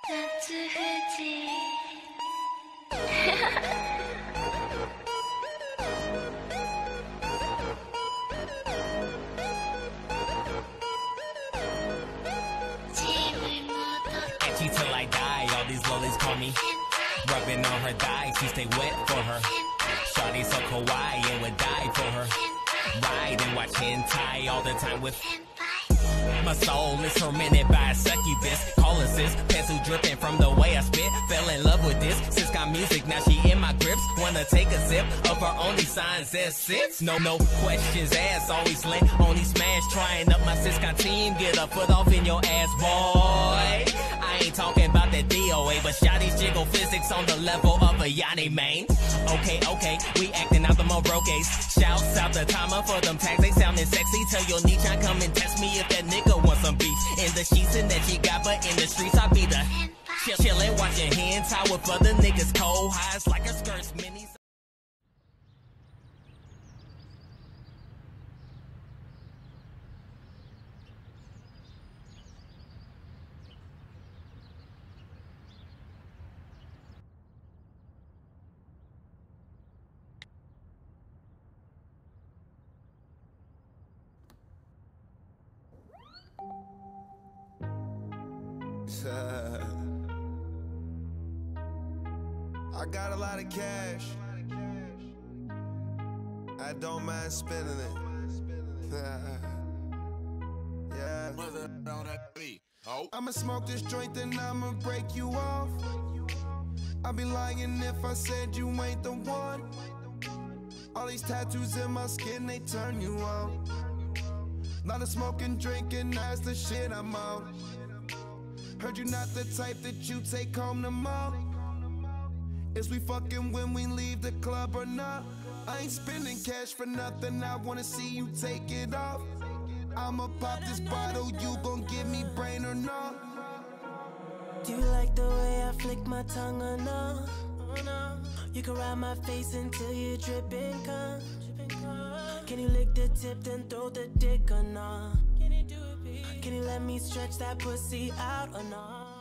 Etchy till I die, all these lollies call me. Rubbing on her thighs, she stay wet for her. Shawty so kawaii and would die for her. Ride and watch hentai all the time with. My soul is tormented by a succubus. Calling sis, pencil dripping from the way I spit. Fell in love with this, sis got music, now she in my grips. Wanna take a sip of her only sign says sits. No questions asked, always lit, only smash. Trying up my sis got team, get a foot off in your ass, boy. I ain't talking about that DOA, but shawty's jiggle physics on the level of a Yanni main. Okay, we acting out the Morokes. Shouts out the timer for them tags, they sounding sexy. Tell your niche I come and test me if that nigga want some beef. In the sheets and that she got, but in the streets I be the chillin', watching hentai with other niggas cold highs like her skirts minis. I got a lot of cash. I don't mind spending it. Yeah. I'ma smoke this joint, then I'ma break you off. I'd be lying if I said you ain't the one. All these tattoos in my skin, they turn you on. Lot of smoking, drinking, that's the shit I'm on. Heard you not the type that you take home to mom. Is we fucking when we leave the club or not? I ain't spending cash for nothing, I wanna see you take it off. I'ma pop this bottle, you gon' give me brain or not? Do you like the way I flick my tongue or no? You can ride my face until you dripping cum. Can you lick the tip then throw the dick or no? Can you let me stretch that pussy out or no?